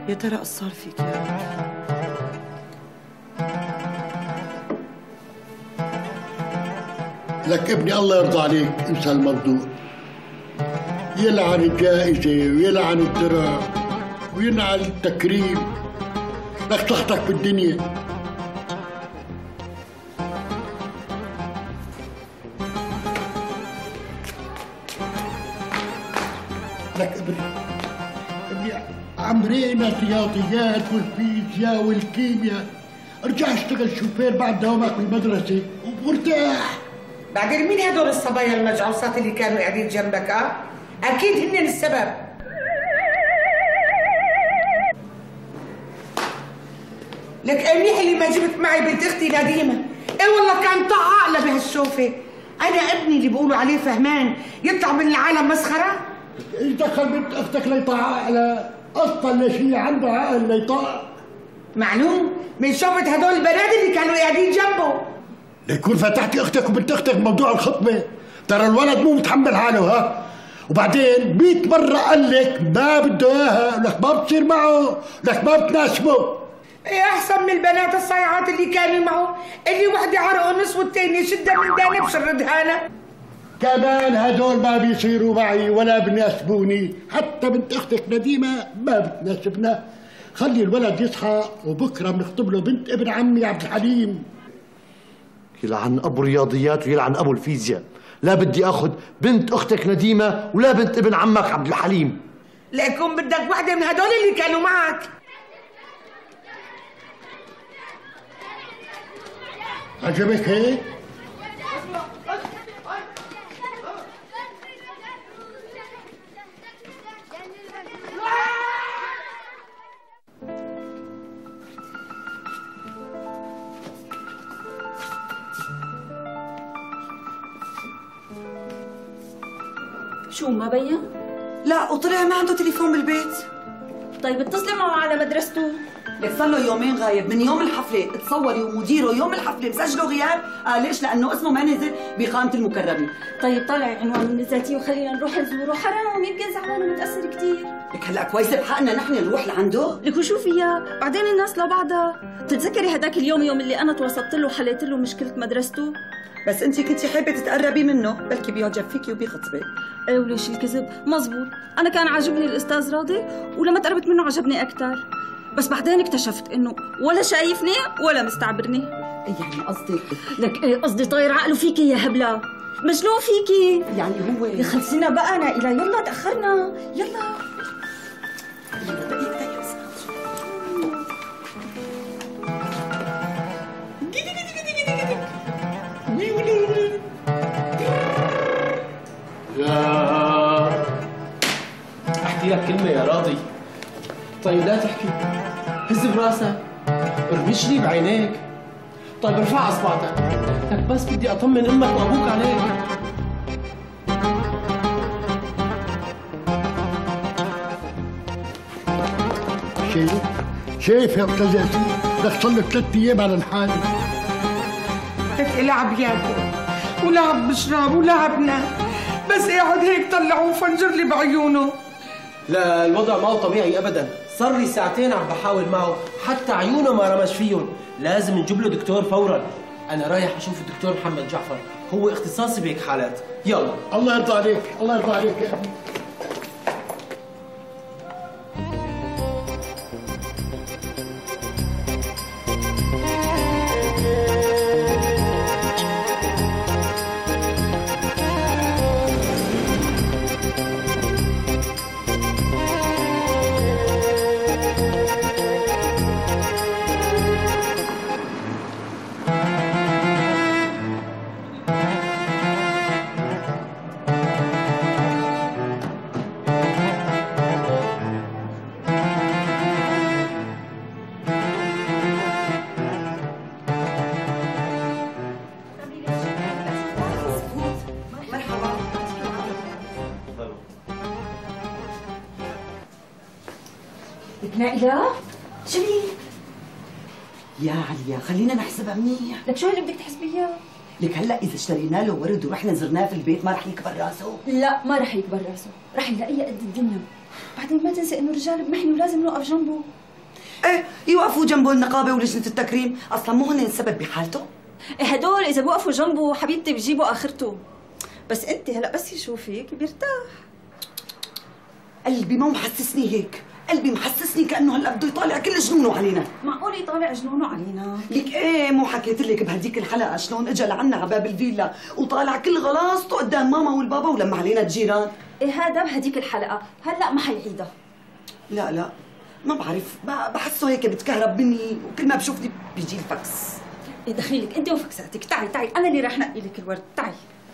يا ترى ايش صار فيك يا رب؟ لك ابني الله يرضى عليك انسى الموضوع. يلعن الجائزة ويلعن الدرع وينعل التكريم. لك صحتك بالدنيا. لك ابني عمرينا الرياضيات والفيزياء والكيمياء. ارجع اشتغل شوفير بعد دوامك بالمدرسة وارتاح. بعدين مين هدول الصبايا المجعوصات اللي كانوا قاعدين جنبك؟ اكيد هن السبب. لك منيح اللي ما جبت معي بنت اختي نديمه. ايه والله كان طع عقله بهالشوفه. انا ابني اللي بيقولوا عليه فهمان يطلع من العالم مسخره. ايش دخل بنت اختك ليطع عقلها؟ اصلا ليش هي عندها عقل ليطع؟ معلوم من شوفة هدول البنات اللي كانوا قاعدين جنبه. ليكون فتحتي اختك وبنت اختك بموضوع الخطبه. ترى الولد مو متحمل حاله ها. وبعدين 100 مرة قال لك ما بده اياها، لك ما بتصير معه، لك ما بتناسبه. ايه احسن من البنات الصيعات اللي كانوا معه، اللي وحده عرق نص والتانية شدة من دانة بشردها انا. كمان هدول ما بيصيروا معي ولا بناسبوني، حتى بنت اختك نديمة ما بتناسبنا. خلي الولد يصحى وبكره بنخطب له بنت ابن عمي عبد الحليم. يلعن ابو الرياضيات ويلعن ابو الفيزياء. لا بدي اخذ بنت اختك نديمه ولا بنت ابن عمك عبد الحليم. ليكون بدك وحده من هدول اللي كانوا معك. عجبك هيك؟ شو ما بين؟ لا وطلع ما عنده تليفون بالبيت. طيب اتصلي معه على مدرسته. لك صار له يومين غايب من يوم الحفله. تصوري ومديره يوم الحفله مسجله غياب. ليش؟ لانه اسمه ما نزل بقائمه المكرمين. طيب طلعي عنوان من الذاتيه وخلينا نروح نزوره. حرام يمكن زعلان ومتاثر كثير. لك هلا كويسه بحقنا نحن نروح لعنده. لك وشو فيها؟ بعدين الناس لبعضها. بتتذكري هداك اليوم اللي انا توسطت له وحليت له مشكله مدرسته؟ بس انت كنتي حابه تتقربي منه، بلكي بيعجب فيكي وبيخطبك. ايه وليش الكذب؟ مزبوط، انا كان عاجبني الاستاذ راضي ولما تقربت منه عجبني اكثر. بس بعدين اكتشفت انه ولا شايفني ولا مستعبرني. يعني قصدك؟ لك ايه قصدي؟ طاير عقله فيكي يا هبله، مجنون فيكي. يعني هو يا خلصينا بقى نائلة، يلا تاخرنا يلا. دقيقة يا احكي لك كلمة يا راضي. طيب لا تحكي، هز براسك، ارمش لي بعينيك. طيب ارفع اصبعتك، لك بس بدي اطمن امك وابوك عليك. شايف يا استاذ ياسين؟ بدك صار له 3 ايام على الحال. هيك لعب ياكل ولعب بشرب ولعب نام، بس قاعد هيك طلعوه وفنجر لي بعيونه. لا الوضع ما هو طبيعي ابدا، صار لي ساعتين عم بحاول معه، حتى عيونه ما رمش فيهم، لازم نجيب له دكتور فورا. انا رايح اشوف الدكتور محمد جعفر، هو اختصاصي بهيك حالات. يلا. الله يرضى عليك، الله يرضى عليك يا ابني. نائلة شو هي؟ يا عليا خلينا نحسبها منيح. لك شو اللي بدك تحسبيها؟ لك هلا اذا اشترينا له ورد ورحنا زرناه في البيت ما رح يكبر راسه؟ لا ما رح يكبر راسه، رح يلاقيها قد الدنيا. بعدين ما تنسى انه الرجال بمحني ولازم نوقف جنبه. ايه يوقفوا جنبه النقابه ولجنه التكريم، اصلا مو هن السبب بحالته؟ إيه هدول اذا بوقفوا جنبه حبيبتي بجيبوا اخرته. بس انت هلا بس يشوفك بيرتاح. قلبي ما محسسني هيك، قلبي محسسني كانه هلا بده يطالع كل جنونه علينا. معقول يطالع جنونه علينا؟ لك ايه مو حكيت لك بهديك الحلقه شلون اجى لعنا على باب الفيلا وطالع كل غلاصته قدام ماما والبابا ولما علينا الجيران؟ ايه هذا بهديك الحلقه، هلا ما حيعيدها. لا ما بعرف، بحسه هيك بتكهرب مني وكل ما بشوفني بيجي الفكس. ايه دخيلك انت وفكساتك، تعي انا اللي رح نقي لك الورد، تعي.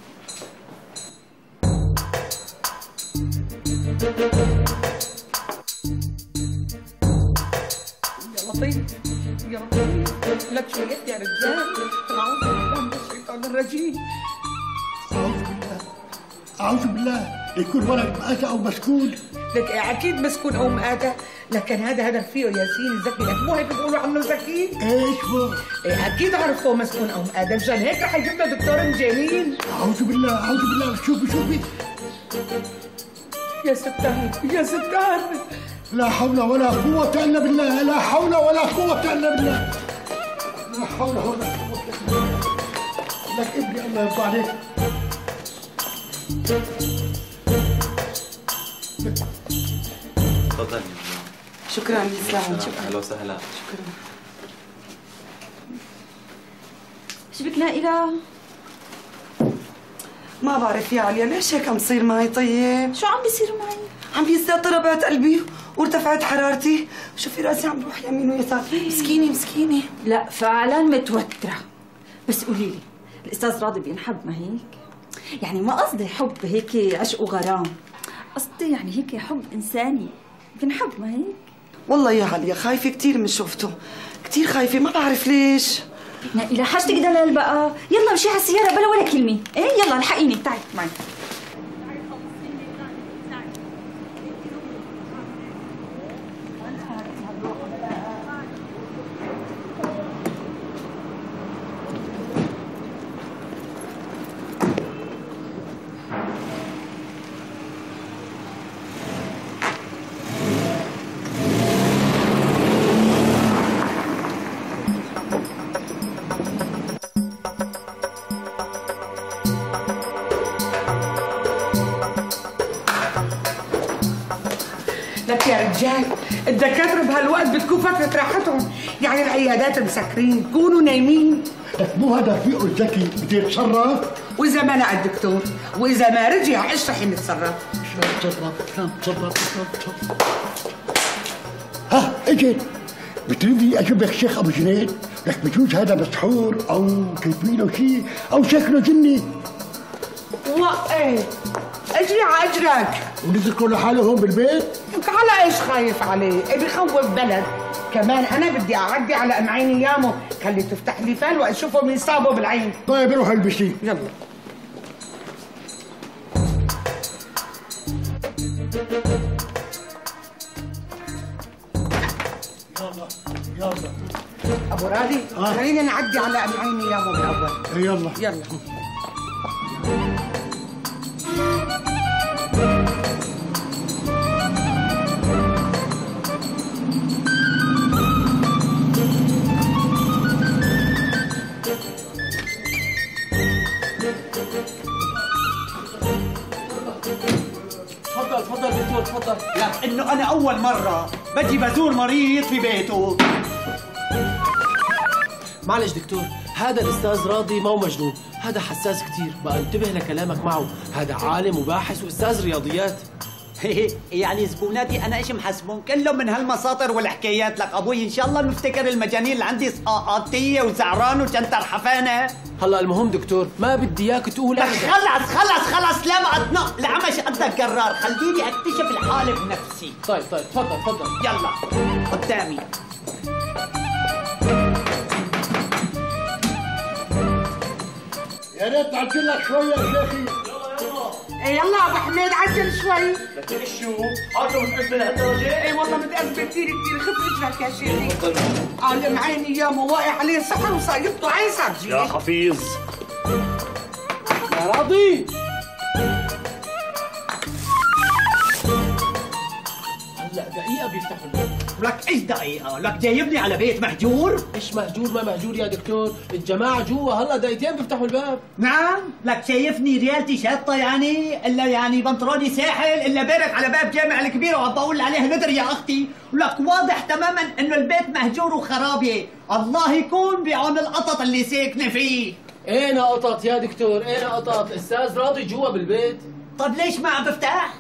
يا لطيف يا لطيف، لك شوية يا رجال، أعوذ بالله من الشيطان الرجيم. أعوذ بالله يكون ولد مأتى أو مسكون. لك أكيد مسكون أو مآتة، لكن هذا فيه ياسين الزكي، لك مو هيك بيقولوا عنه زكي؟ إيش هو؟ أكيد عرفوه مسكون أو مآتة، مشان هيك رح يجيب له دكتور مجانين. أعوذ بالله شوفي يا ستار لا حول ولا قوة إلا بالله، لا حول ولا قوة إلا بالله، لا حول ولا قوة إلا بالله. لك ابني الله يرضى عليك. تفضل. شكرا يسلم. شكرا. اهلا وسهلا. شكرا. شو بك نائلة؟ ما بعرف يا عليا ليش هيك عم بصير معي؟ طيب شو عم بيصير معي؟ عم بيزداد ضربات قلبي وارتفعت حرارتي، شوفي راسي عم بروح يمين ويسار. مسكينة. لا فعلا متوترة. بس قولي لي الأستاذ راضي بينحب ما هيك؟ يعني ما قصدي حب هيك عشق وغرام، قصدي يعني هيك حب إنساني بينحب ما هيك؟ والله يا عليا خايفة كثير من شوفته، كثير خايفة ما بعرف ليش. نائلة حاجتك دلال بقى، يلا امشي على السيارة بلا ولا كلمة، ايه يلا الحقيني تعي معي. لك يا رجال الدكاترة بهالوقت بتكون فترة راحتهم، يعني العيادات مسكرين بكونوا نايمين. لك مو هذا رفيقه الذكي بده يتصرف؟ وإذا ما لقى الدكتور وإذا ما رجع إيش رح نتصرف؟ شلون تصرف؟ ها اجي بتريدي اجيب لك شيخ ابو جنيد؟ لك بجوز هذا مسحور او كيفي له شيء او شكله جني. ايه اجري على اجرك ونزلوا لحاله هون بالبيت؟ انت على ايش خايف عليه؟ ايه بخوف بلد كمان. انا بدي اعدي على ام عيني يامه، خلي تفتح لي فال واشوفه مين صابه بالعين. طيب روح البسي. يلا يلا ابو راضي خلينا نعدي على ام عيني يامه بالاول. يلا تفضل دكتور تفضل. لانه انا اول مره بجي بزور مريض في بيته. معلش دكتور، هذا الاستاذ راضي ما هو مجنون، هذا حساس كثير، بقى انتبه لكلامك معه، هذا عالم وباحث واستاذ رياضيات. يعني زبوناتي انا ايش محسبون كلهم من هالمساطر والحكايات. لك ابوي ان شاء الله نفتكر المجانين اللي عندي سقاطيه وزعران وجنتر حفانه. هلا المهم دكتور ما بدي اياك تقول خلص لا بقى لا مش قدك جرار، خليني اكتشف الحاله بنفسي. طيب تفضل يلا قدامي. يا ريت تعجل لك شوي يا شيخي. يلا ابو حميد عجل شوي. لكن شو؟ حاجه متأزمة لهالدرجة؟ اي والله متأزمة كثير خف اجرك يا شيخي. قال ام عيني يامه واقع عليه سحر وصايبته عين صار يا حفيظ يا راضي هلا دقيقة بيفتحوا الباب. لك ايش دقيقة؟ لك جايبني على بيت مهجور؟ ايش مهجور ما مهجور يا دكتور؟ الجماعة جوا هلا دقيقتين بيفتحوا الباب. نعم؟ لك شايفني ريالتي شاطة يعني؟ الا يعني بنطلوني ساحل الا بارك على باب جامع الكبير وعم بقول عليه ندر يا اختي، ولك واضح تماما انه البيت مهجور وخرابي، الله يكون بعون القطط اللي ساكنة فيه. اين قطط يا دكتور؟ اين قطط؟ الاستاذ راضي جوا بالبيت. طب ليش ما عم بفتح؟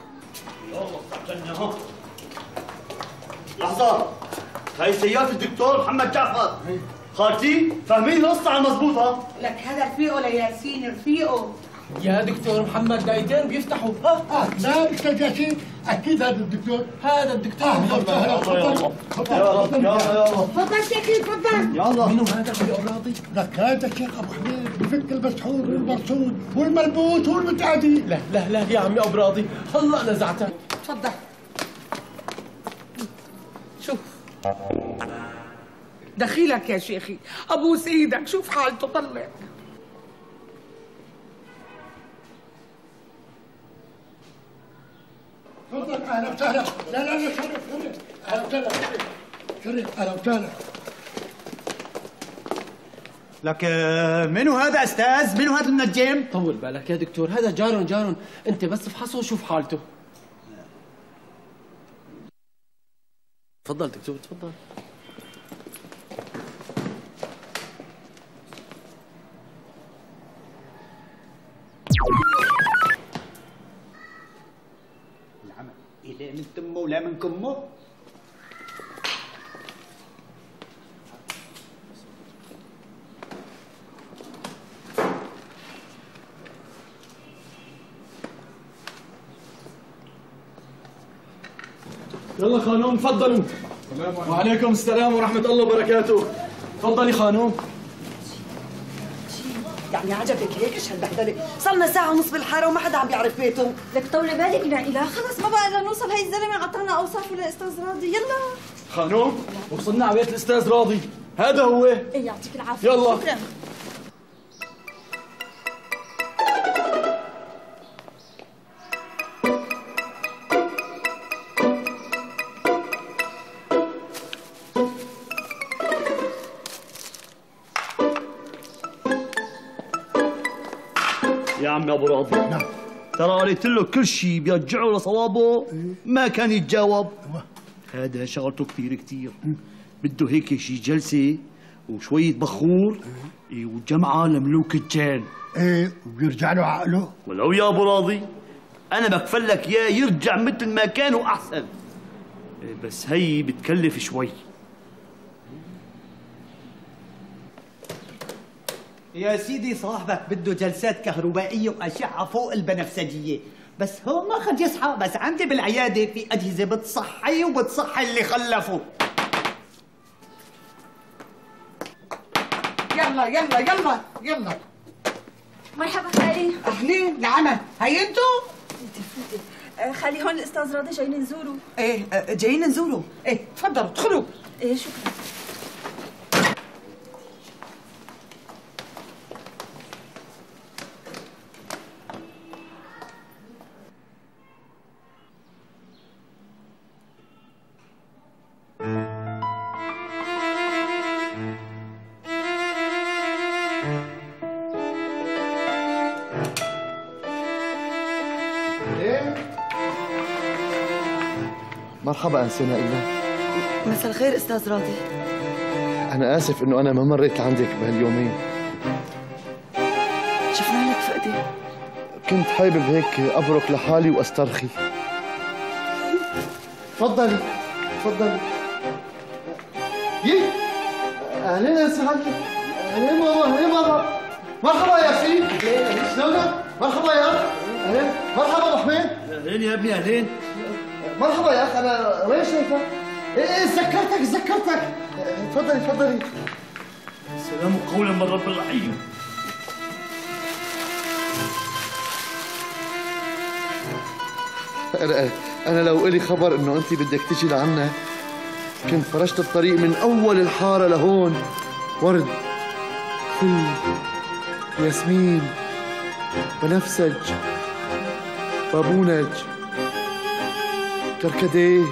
لحظة، هاي سيارة الدكتور محمد جعفر. خالتي فاهمين القصة على المضبوطة؟ لك هذا رفيقه لياسين، رفيقه. يا دكتور محمد دقيقتين بيفتحوا. لا استاذ ياسين، اكيد هذا الدكتور. هذا الدكتور تفضل تفضل شيخي تفضل. يلا. منو هذا يا راضي؟ لك هذا الشيخ ابو حميد بفك المسحور والمرصود والملبوس والمتعدي. لا لا لا يا عمي ابو راضي، هلا نزعتك. تفضل. شوف دخيلك يا شيخي، ابوس ايدك، شوف حالته طلع. تفضل اهلا وسهلا. لا لا لا شرف شرف. اهلا وسهلا شرف. اهلا وسهلا. لك منو هذا استاذ؟ منو هذا النجام؟ طول بالك يا دكتور، هذا جارن انت بس افحصه وشوف حالته. تفضل دكتور تفضل. العمل لا من تمه ولا من كمه. يلا خانوم تفضلوا. وعليكم السلام ورحمة الله وبركاته. تفضلي خانوم. يعني عجبك هيك ايش هالبهدله؟ صرنا ساعة ونص بالحارة وما حدا عم بيعرف بيته. لك طولي بالك نائلة، خلص ما بقى الا نوصل، هي الزلمة عطانا اوصافه للاستاذ راضي. يلا خانوم وصلنا على بيت الأستاذ راضي، هذا هو. ايه يعطيك العافية. يلا. شكرا. يا عمي ابو راضي. نعم. ترى قلت له كل شيء بيرجعه لصوابه ما كان يتجاوب. هذا شغلته كثير بده هيك شي جلسه وشويه بخور وجمعه لملوك الجان. ايه وبيرجع له عقله. ولو يا ابو راضي انا بكفل لك اياه يرجع مثل ما كان واحسن، بس هي بتكلف شوي. يا سيدي صاحبك بده جلسات كهربائية وأشعة فوق البنفسجية، بس هو ما خد يصحى، بس عندي بالعيادة في أجهزة بتصحي وبتصحي اللي خلفه. يلا يلا يلا يلا. مرحبا خالي. اهلين نعمة، هي انتو؟ خالي هون الاستاذ راضي جايين نزوره. ايه جايين نزوره. ايه تفضلوا ادخلوا. ايه شكرا. مرحبا أنسة نائلة. مساء الخير استاذ راضي. أنا آسف إنه أنا ما مريت لعندك بهاليومين. شفنا لك فقدي. كنت حابب هيك أبرك لحالي وأسترخي. تفضلي تفضلي. يي أهلين يا سعادتك. أهلين ماما أهلين ماما. مرحبا يا سيدي. أهلين شلونك؟ مرحبا يا أهلين. مرحبا أبو حميد. اهلين يا ابني اهلين. مرحبا يا أخ، أنا وين شايفك؟ إيه تذكرتك. تفضلي. سلام قولا من رب الرحيم. أنا لو إلي خبر إنه أنت بدك تجي لعنا كنت فرشت الطريق من أول الحارة لهون، ورد، فل، ياسمين، بنفسج، بابونج، كركديه.